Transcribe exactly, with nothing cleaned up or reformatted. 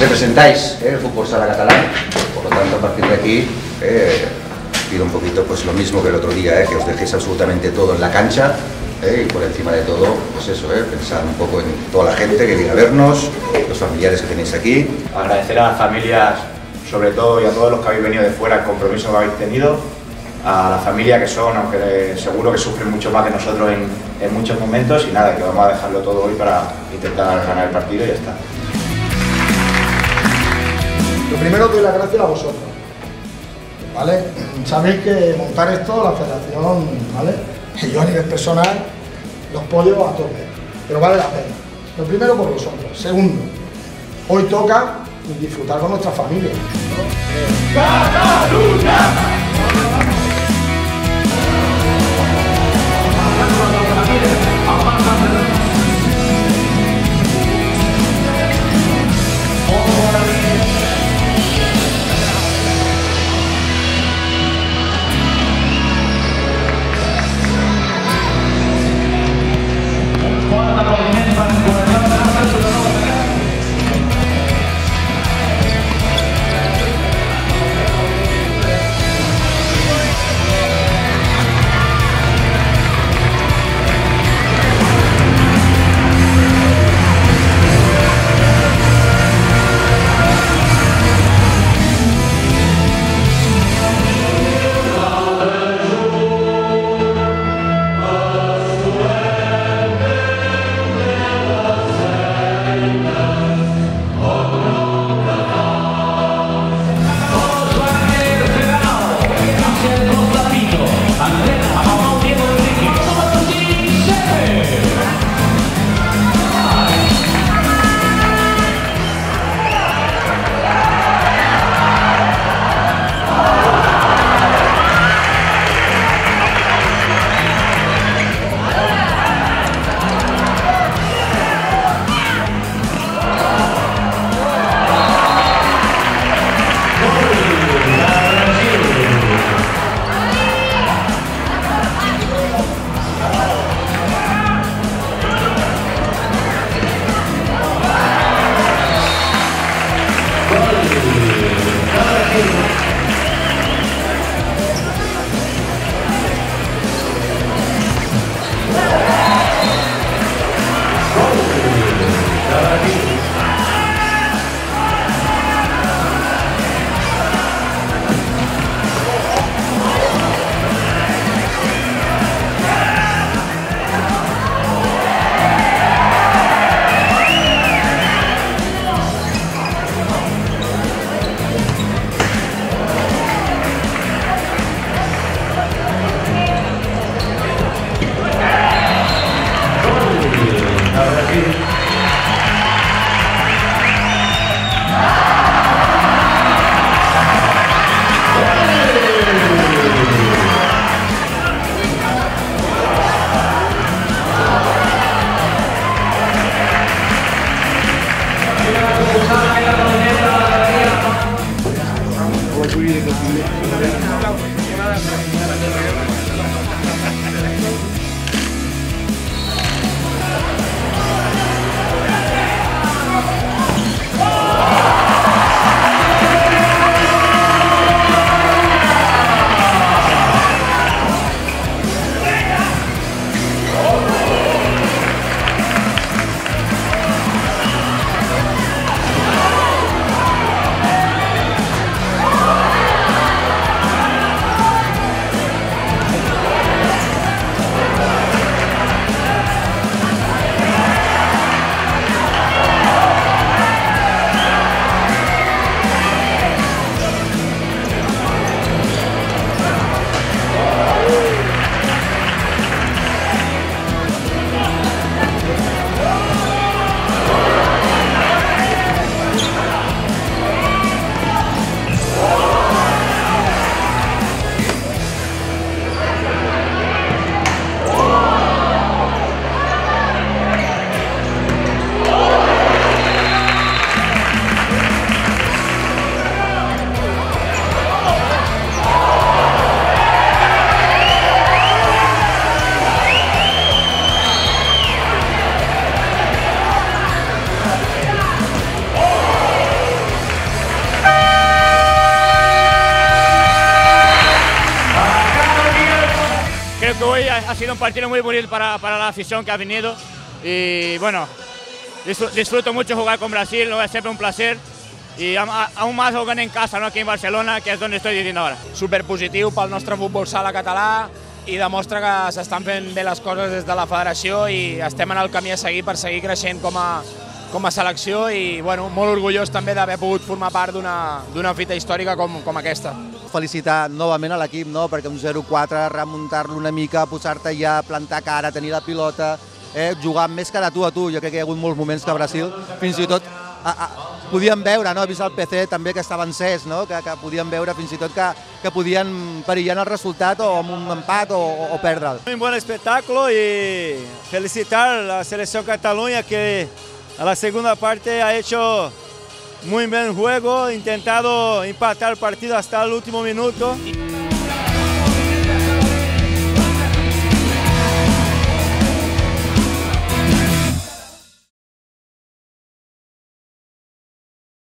representáis eh, el fútbol sala catalán, por lo tanto a partir de aquí eh, pido un poquito pues lo mismo que el otro día, eh, que os dejéis absolutamente todo en la cancha eh, y por encima de todo, pues eso, eh, pensar un poco en toda la gente que viene a vernos, los familiares que tenéis aquí. Agradecer a las familias, sobre todo, y a todos los que habéis venido de fuera, el compromiso que habéis tenido, a la familia que son, aunque seguro que sufren mucho más que nosotros en, en muchos momentos, y nada, que vamos a dejarlo todo hoy para intentar ganar el partido y ya está. Lo primero, doy las gracias a vosotros, ¿vale? Sabéis que montar esto, la federación, ¿vale? Y yo a nivel personal, los pollos a tope, pero vale la pena. Lo primero por vosotros. Segundo, hoy toca disfrutar con nuestra familia. ¡Cataluña! creo que hoy ha, ha sido un partido muy bonito para, para la afición que ha venido y bueno, disfruto mucho jugar con Brasil, es siempre un placer y aún más jugando en casa, ¿no? Aquí en Barcelona, que es donde estoy viviendo ahora. Superpositiu pel nostre futbol sala català i demostra que s'estan fent bé les coses des de la federació i estem en el camí a seguir per seguir creixent com a, com a selecció i bueno, molt orgullós també d'haver pogut formar part d'una fita històrica com, com aquesta. Felicitar novament a l'equip, no? Perquè un zero quatre, remuntar-lo una mica, posar-te ja, plantar cara, tenir la pilota, eh? Jugar més que de tu a tu. Jo crec que hi ha hagut molts moments que a Brasil fins i tot a, a, podíem veure, no? He vist el P C també que estava encès, no? que, que podíem veure fins i tot que, que podien perillar el resultat o amb un empat o, o, o perdre'l. Un buen espectáculo y felicitar a la selección Cataluña que a la segunda parte ha hecho muy buen juego, intentado empatar el partido hasta el último minuto.